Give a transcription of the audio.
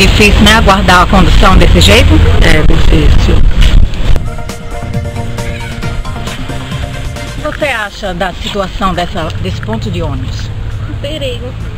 Difícil, né, aguardar a condução desse jeito? É difícil. O que você acha da situação desse ponto de ônibus? Um perigo.